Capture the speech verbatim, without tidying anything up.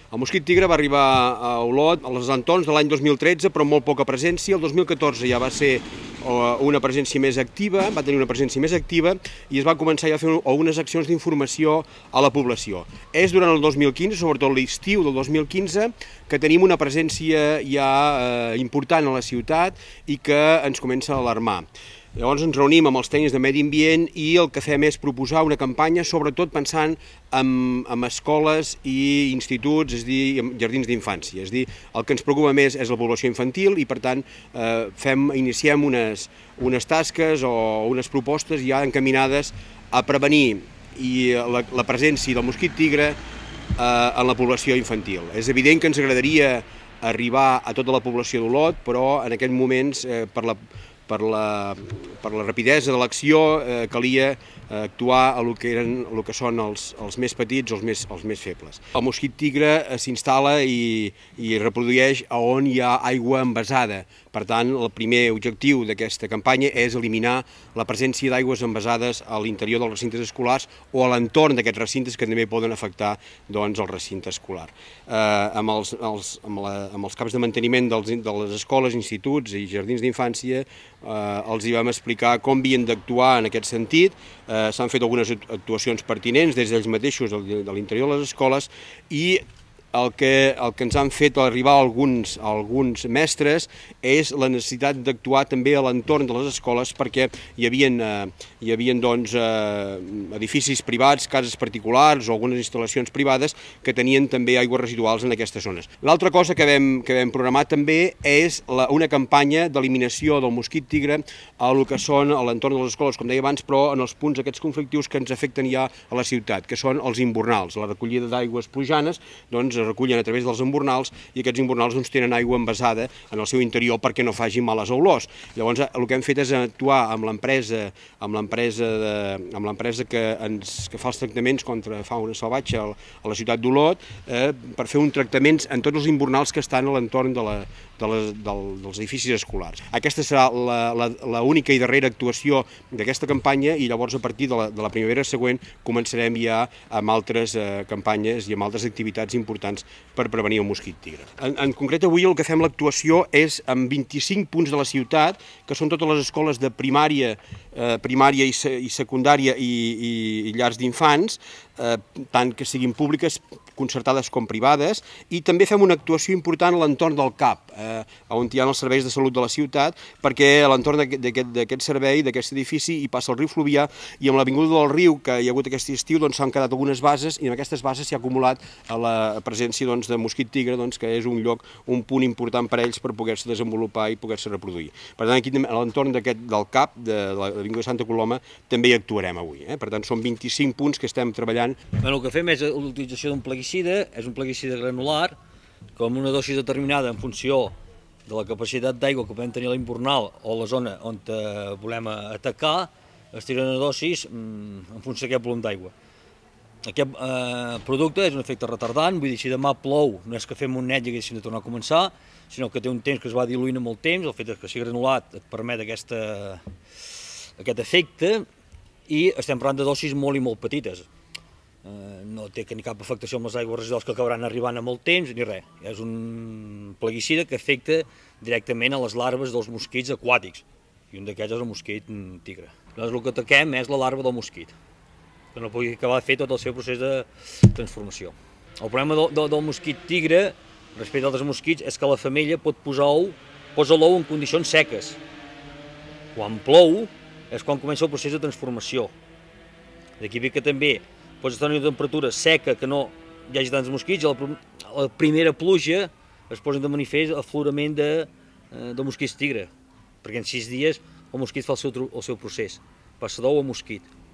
El mosquit tigre va arribar a Olot als entorns de l'any dos mil tretze, però amb molt poca presència. El dos mil catorze ja va ser una presència més activa, va tenir una presència més activa i es va començar ja a fer algunes accions d'informació a la població. És durant el dos mil quinze, sobretot l'estiu del dos mil quinze, que tenim una presència ja important a la ciutat i que ens comença a alarmar. Llavors ens reunim amb els tècnics de medi ambient i el que fem és proposar una campanya, sobretot pensant en, en escoles i instituts, és a dir, en jardins d'infància. És a dir, el que ens preocupa més és la població infantil i, per tant, eh, fem, iniciem unes, unes tasques o unes propostes ja encaminades a prevenir i la, la presència del mosquit tigre eh, en la població infantil. És evident que ens agradaria arribar a tota la població d'Olot, però en aquests moments, eh, per la Per la, per la rapidesa de l'acció eh, calia eh, actuar a lo que, eren, a lo que són els, els més petits o els més, els més febles. El mosquit tigre s'instal·la i, i reprodueix a on hi ha aigua envasada. Per tant, el primer objectiu d'aquesta campanya és eliminar la presència d'aigües envasades a l'interior dels recintes escolars o a l'entorn d'aquests recintes que també poden afectar doncs, el recinte escolar. Eh, amb, els, els, amb, la, amb els caps de manteniment dels, de les escoles, instituts i jardins d'infància Eh, els hi vam explicar com havien d'actuar en aquest sentit. Eh, s'han fet algunes actuacions pertinents des d'ells mateixos de l'interior de les escoles i el que, el que ens han fet arribar alguns, alguns mestres és la necessitat d'actuar també a l'entorn de les escoles perquè hi havia, eh, hi havia doncs, eh, edificis privats, cases particulars o algunes instal·lacions privades que tenien també aigües residuals en aquestes zones. L'altra cosa que vam, que vam programar també és la, una campanya d'eliminació del mosquit tigre a lo que són a l'entorn de les escoles, com deia abans, però en els punts aquests conflictius que ens afecten ja a la ciutat, que són els imbornals. La recollida d'aigües plujanes doncs, es recullen a través dels embornals i aquests embornals doncs, tenen aigua envasada en el seu interior perquè no facin males olors. Llavors el que hem fet és actuar amb l'empresa amb l'empresa amb l'empresa que, ens, que fa els tractaments contra fauna salvatge a la ciutat d'Olot eh, per fer un tractament en tots els embornals que estan a l'entorn de la, de les, del, dels edificis escolars. Aquesta serà l'única i darrera actuació d'aquesta campanya i llavors a partir de la, de la primavera següent començarem ja amb altres eh, campanyes i amb altres activitats importants per prevenir el mosquit tigre. En, en concret avui el que fem l'actuació és en vint-i-cinc punts de la ciutat, que són totes les escoles de primària, eh, primària i, i secundària i, i, i llars d'infants, eh, tant que siguin públiques, concertades com privades, i també fem una actuació important a l'entorn del C A P, eh, on hi ha els serveis de salut de la ciutat, perquè a l'entorn d'aquest servei, d'aquest edifici, hi passa el riu Fluvià, i amb l'avinguda del riu que hi ha hagut aquest estiu s'han doncs, quedat algunes bases, i en aquestes bases s'hi ha acumulat la presència doncs, de mosquit tigre, doncs, que és un lloc, un punt important per a ells per poder-se desenvolupar i poder-se reproduir. Per tant, aquí a l'entorn del C A P, de l'avinguda Santa Coloma, també hi actuarem avui. Eh? Per tant, són vint-i-cinc punts que estem treballant. El que fem és l'utilització d'un plaguicida, és un plaguicida granular, com una dosi determinada en funció de la capacitat d'aigua que podem tenir a l'imbornal o a la zona on volem atacar, es tiren a dosis en funció d'aquest volum d'aigua. Aquest eh, producte és un efecte retardant, vull dir, si demà plou, no és que fem un net i haguéssim de tornar a començar, sinó que té un temps que es va diluint amb el temps, el fet que sigui granulat et permet aquesta, aquest efecte, i estem parlant de dosis molt i molt petites. Eh, no té ni cap afectació amb les aigües residuals que acabaran arribant amb el temps, ni res. És un plaguicida que afecta directament a les larves dels mosquits aquàtics, i un d'aquests és el mosquit tigre. Llavors el que ataquem és la larva del mosquit, que no pugui acabar de fer tot el seu procés de transformació. El problema del, del, del mosquit tigre, respecte a altres mosquits, és que la femella pot posar ou, posa l'ou en condicions seques. Quan plou és quan comença el procés de transformació. D'aquí ve que també pots estar en una temperatura seca que no hi hagi tants mosquits, i a la, a la primera pluja es posen de manifest aflorament de, de mosquits tigre, perquè en sis dies el mosquit fa el seu, el seu procés, passa d'ou a mosquit.